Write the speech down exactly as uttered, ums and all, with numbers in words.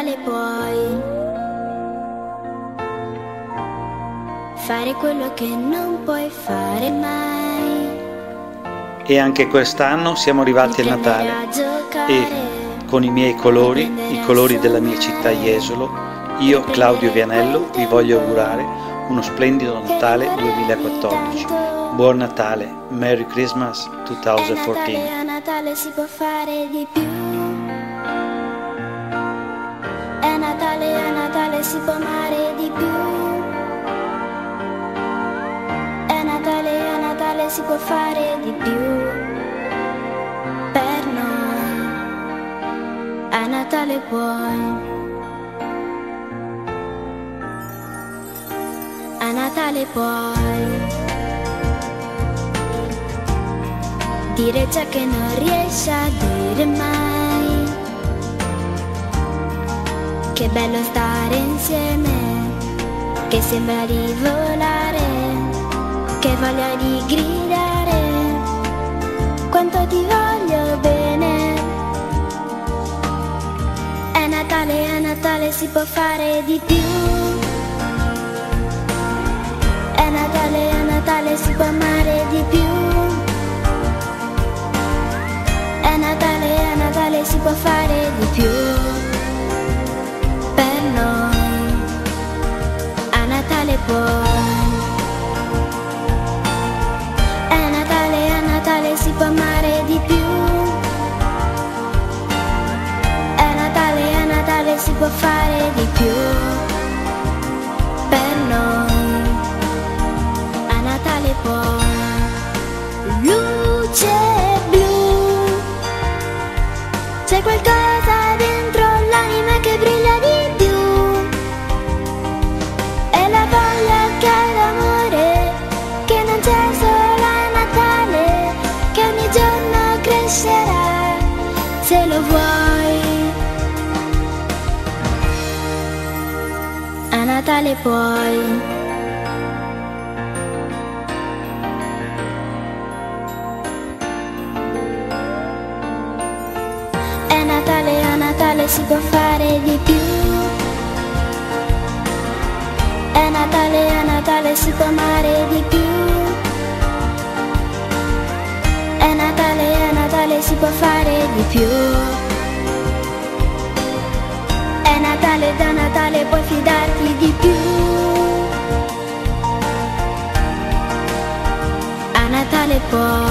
Natale puoi fare quello che non puoi fare mai. E anche quest'anno siamo arrivati al Natale e con i miei colori, i colori della mia città Jesolo, io, Claudio Vianello, vi voglio augurare uno splendido Natale duemilaquattordici. Buon Natale, Merry Christmas duemilaquattordici. A Natale si può fare di più. È Natale, a Natale si può amare di più. È Natale, a Natale si può fare di più. Per noi, a Natale puoi. A Natale puoi dire ciò che non riesci a dire mai. Che bello stare insieme, che sembra di volare, che voglia di gridare, quanto ti voglio bene. È Natale, a Natale si può fare di più. È Natale, a Natale si può amare di più. È Natale, a Natale si può fare di più. Per noi, a Natale puoi. È Natale, a Natale si può amare di più. È Natale, a Natale si può fare di più. Per noi, a Natale puoi. Luce blu, c'è qualcosa dentro l'anima che brilla di più. È la voglia che ha l'amore, che non c'è solo a Natale, che ogni giorno crescerà, se lo vuoi. A Natale puoi. È Natale, a Natale si può fare di più. È Natale, a Natale si può amare di più. È Natale, a Natale si può fare di più. È Natale, da Natale puoi fidarti di più. A Natale puoi.